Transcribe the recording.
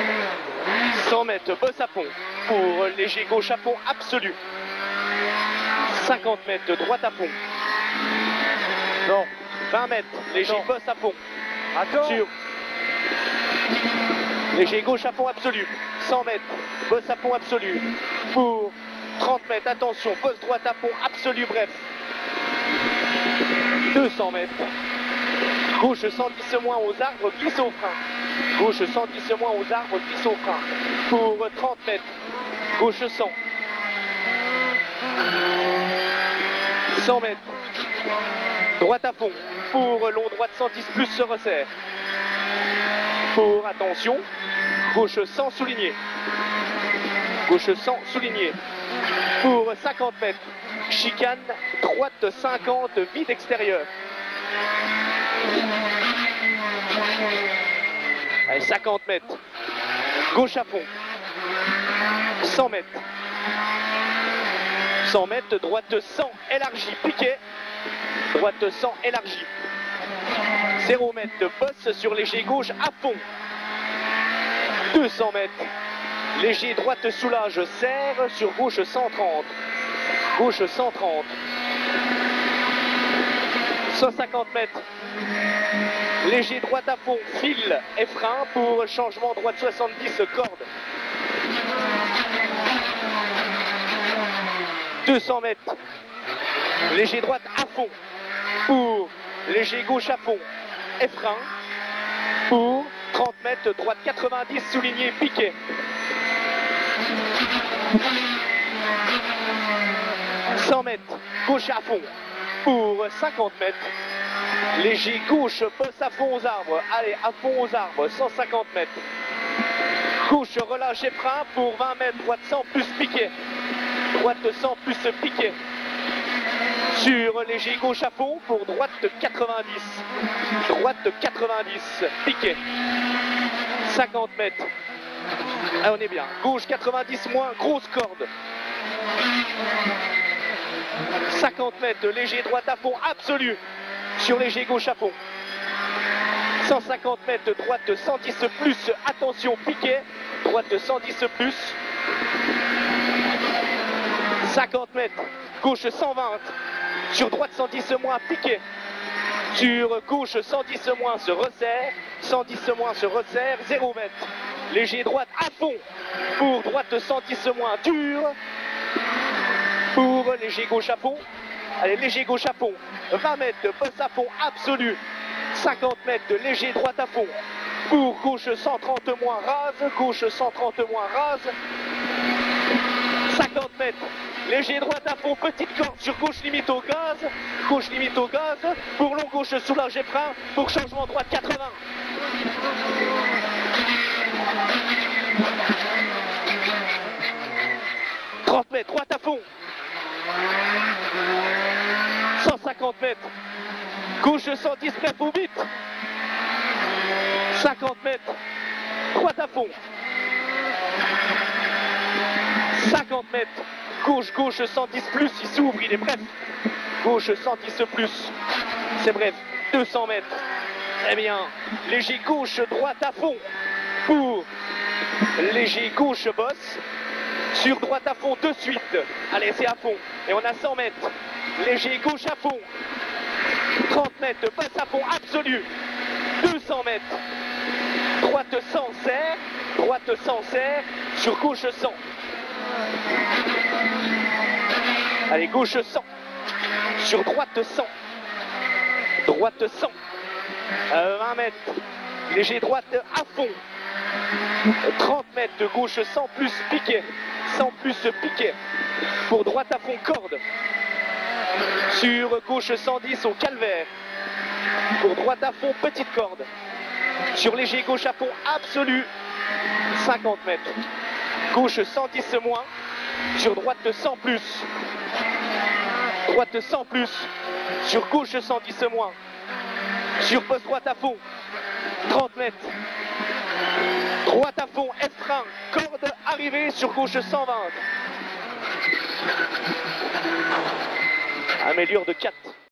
100 mètres, bosse à fond pour léger gauche à fond absolu. 50 mètres, droite à fond. Non. 20 mètres, léger Attends. bosse à fond. Attends. Sur léger gauche à fond absolu. 100 mètres, bosse à fond absolu. Pour 30 mètres, attention, bosse droite à fond absolu, bref. 200 mètres. Gauche 110 moins aux arbres, glisse au frein. Gauche 110 moins aux arbres, glisse au frein. Pour 30 mètres. Gauche 100. 100 mètres. Droite à fond. Pour long droite 110 plus se resserre. Pour attention. Gauche 100 souligné. Gauche 100 souligné. Pour 50 mètres. Chicane, droite 50, vide extérieur. Allez, 50 mètres. Gauche à fond. 100 mètres. 100 mètres, droite 100, élargie, piqué. Droite 100, élargie. 0 mètres de bosse sur léger gauche à fond. 200 mètres. Léger droite soulage, serre sur gauche 130. Gauche 130. 150 mètres. Léger droite à fond, fil et frein pour changement droite 70 corde. 200 mètres. Léger droite à fond pour léger gauche à fond et frein pour 30 mètres, droite 90 souligné piqué. 100 mètres, gauche à fond pour 50 mètres. Léger gauche, bosse à fond aux arbres. Allez, à fond aux arbres, 150 mètres. Gauche, relâche et frein pour 20 mètres. Droite 100 plus piqué. Droite 100 plus piqué. Sur léger gauche à fond pour droite 90. Droite 90, piqué. 50 mètres. Ah, on est bien. Gauche 90 moins, grosse corde. 50 mètres, léger droite à fond absolu. Sur léger gauche à fond. 150 mètres, droite 110 plus, attention, piqué. Droite 110 plus. 50 mètres, gauche 120. Sur droite 110 moins, piqué. Sur gauche 110 moins, se resserre. 110 moins, se resserre. 0 mètres. Léger droite à fond. Pour droite 110 moins, dur. Pour léger gauche à fond. Allez, léger gauche à fond. 20 mètres de bosse à fond absolu. 50 mètres de léger droite à fond. Pour gauche 130 moins rase. Gauche 130 moins rase. 50 mètres. Léger droite à fond, petite corde sur gauche limite au gaz. Gauche limite au gaz. Pour long gauche soulage et frein. Pour changement droite 80. 30 mètres, droite à fond. 150 mètres. Gauche 110 mètres ou vite. 50 mètres. Droite à fond. 50 mètres. Gauche, gauche 110 plus. Il s'ouvre, il est bref. Gauche 110 plus. C'est bref. 200 mètres. Eh bien, léger gauche, droite à fond. Pour léger gauche bosse. Sur droite à fond de suite. Allez, c'est à fond. Et on a 100 mètres. Léger gauche à fond. 30 mètres, bosse à fond absolu. 200 mètres. Droite 100 serre. Droite 100 serre. Sur gauche 100. Allez, gauche 100. Sur droite 100. Droite 100. 20 mètres. Léger droite à fond. 30 mètres de gauche 100 plus piqué. 100 plus piqué. Pour droite à fond corde. Sur gauche 110 au calvaire. Pour droite à fond petite corde. Sur léger gauche à fond absolu. 50 mètres. Gauche 110 moins. Sur droite 100 plus. Droite 100 plus. Sur gauche 110 moins. Sur poste droite à fond. 30 mètres. Droite à fond, F-frein, corde arrivée sur gauche 120. Améliore de 4.